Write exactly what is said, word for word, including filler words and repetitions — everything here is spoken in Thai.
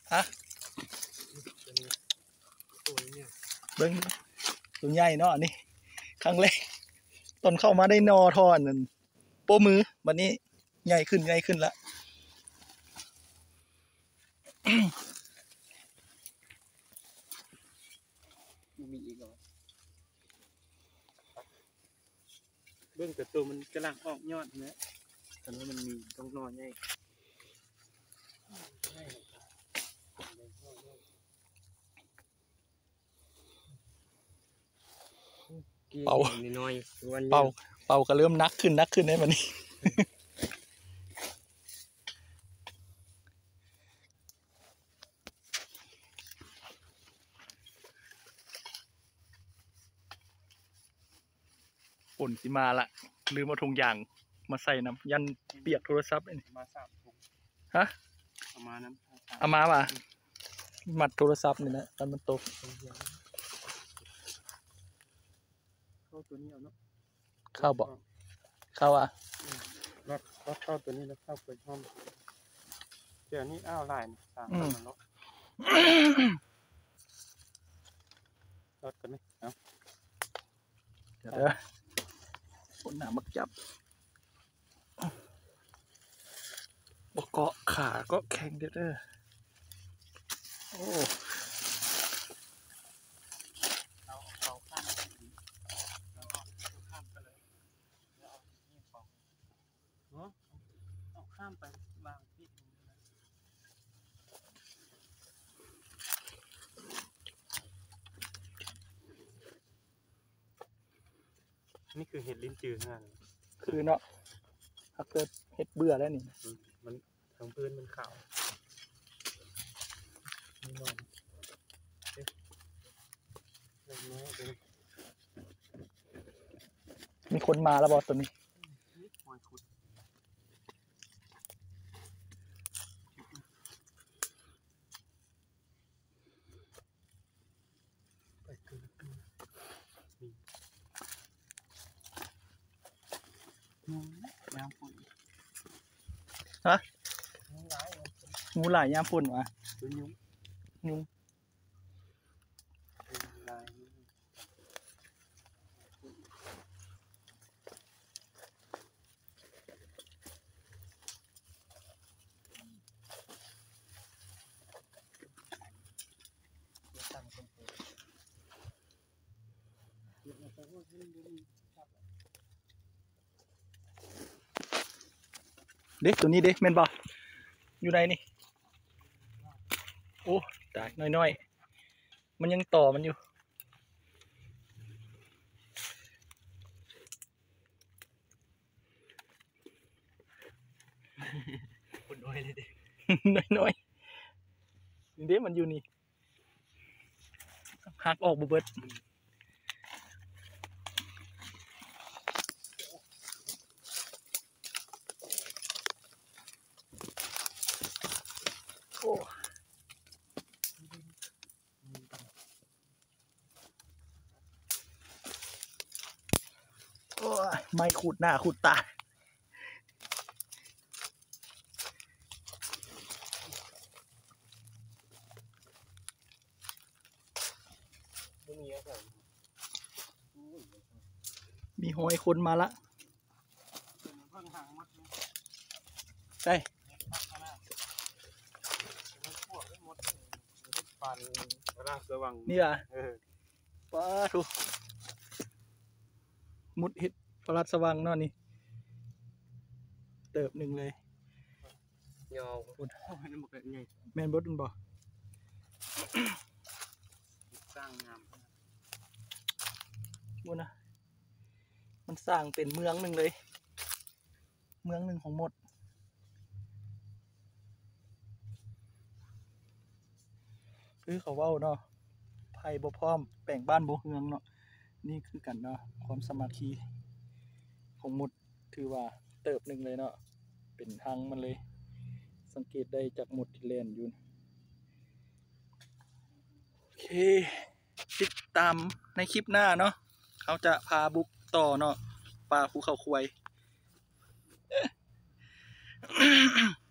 ฮะเบิ้งตัวใหญ่เนาะนี่ครั้งแรกตอนเข้ามาได้นอทอนนั่นโป้มือวันนี้ใหญ่ขึ้นใหญ่ขึ้นละมีอีกเหรอเบื้องแต่ตัวมันกำลังออกยอดนะแต่ว่ามันมีต้องนอนใหญ่เป่าน้อยเป่าเป่าก็เริ่มนักขึ้นนักขึ้นได้วันนี้ฝนสิมาละลืมเอาถุงยางมาใส่น้ำยันเปียกโทรศัพท์เลยมาสามถุงฮะเอามาน้ำเอามาป่ะมัดโทรศัพท์นี่นะตอนมันตกเข้าตัวนี้เอาเนาะเข้าบอกเข้าอ่ะรถรถเข้าตัวนี้แล้วเข้าเปิดห้องเดี๋ยวนี้อ้าวลายสามตัวเนาะรถกันไหมเอาเดี๋ยวคนหนามักจับบกเกาะขาก็แข็งเด้อโอ้เอาเอาข้ามเอาข้ามไปเลยเอานี่ฟองเนาะเอาข้ามไปบางที่นี่คือเห็ดลิ้นจืดนะคือเนาะถ้าเกิดเห็ดเบื่อแล้วนี่มันทั้งพื้นมันขาวนี่นอนเอ๊ะน้อยเลยมีคนมาแล้วบอสตัวนี้ยามฝุ่นฮะงูหลายยามฝุ่นวะยุงยุงเด็กตัวนี้เด็กแม่นบ่อยู่ไหนนี่โอ้ตายน้อยๆมันยังต่อมันอยู่คนน้อยเลยเด็กน้อยๆเด็กมันอยู่นี่หักออกบุบเบิดโอ้โอ้ไม่ขูดหน้าขูดตามีหอยคนมาละใช่นี่อ่ะป้าทุมุดเห็ดปลาสว่างนอนนี่เติบหนึ่งเลยยาวแมนบดมันบอกสร้างงามบุญนะมันสร้างเป็นเมืองหนึ่งเลยเมืองหนึ่งของหมดคือเขาว่าเนาะไผ่บ่พร้อมแป่งบ้านบ่เฮืองเนาะนี่คือกันเนาะความสามัคคีของหมดถือว่าเติบหนึ่งเลยเนาะเป็นทางมันเลยสังเกตได้จากหมดที่เล่นอยู่โอเคติดตามในคลิปหน้าเนาะเขาจะพาบุกต่อเนาะป่าภูเขาควาย